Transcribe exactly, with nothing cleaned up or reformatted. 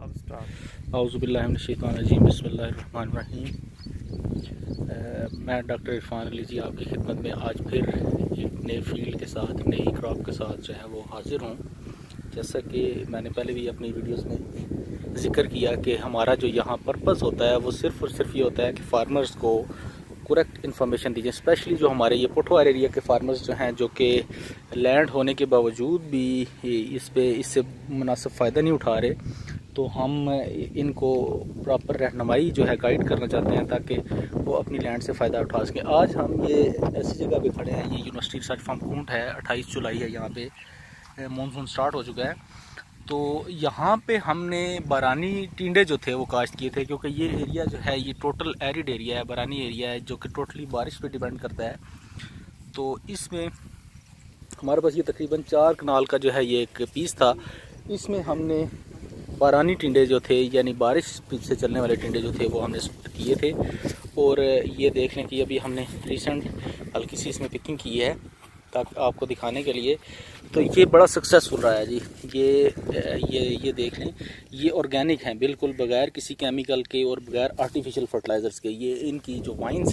औज़ुबिल्लाहि मिनश्शैतानिर्रजीम बिस्मिल्लाहिर्रहमानिर्रहीम। मैं डॉक्टर इरफान अली जी आपकी खिदमत में आज फिर एक नए फील्ड के साथ, नई क्रॉप के साथ जो है वो हाज़िर हूँ। जैसा कि मैंने पहले भी अपनी वीडियोस में ज़िक्र किया कि हमारा जो यहाँ पर्पज़ होता है वो सिर्फ़ और सिर्फ ये होता है कि फार्मर्स को करेक्ट इन्फॉर्मेशन दीजिए। स्पेशली जो हमारे ये पोठोहार एरिया के फार्मर्स जो हैं, जो कि लैंड होने के बावजूद भी इस पे इससे मुनासिब फ़ायदा नहीं उठा रहे, तो हम इनको प्रॉपर रहनुमाई जो है गाइड करना चाहते हैं ताकि वो अपनी लैंड से फ़ायदा उठा सकें। आज हम ये ऐसी जगह पे खड़े हैं, ये यूनिवर्सिटी रिसर्च फार्म खूंट है। अट्ठाईस जुलाई है, यहाँ पे मानसून स्टार्ट हो चुका है। तो यहाँ पे हमने बारानी टिंडे जो थे वो काश्त किए थे, क्योंकि ये एरिया जो है ये टोटल एरिड एरिया है, बारानी एरिया है, जो कि टोटली बारिश पे डिपेंड करता है। तो इसमें हमारे पास ये तकरीबन चार कनाल का जो है ये एक पीस था। इसमें हमने बारानी टिंडे जो थे, यानी बारिश से चलने वाले टिंडे जो थे, वो हमने किए थे। और ये देख लें कि अभी हमने रिसेंट हल्की सी इसमें पिकिंग की है ताकि आपको दिखाने के लिए। तो ये बड़ा सक्सेसफुल रहा है जी। ये ये ये देख लें, ये ऑर्गेनिक हैं, बिल्कुल बगैर किसी केमिकल के और बगैर आर्टिफिशियल फर्टिलाइज़र्स के। ये इनकी जो वाइन्स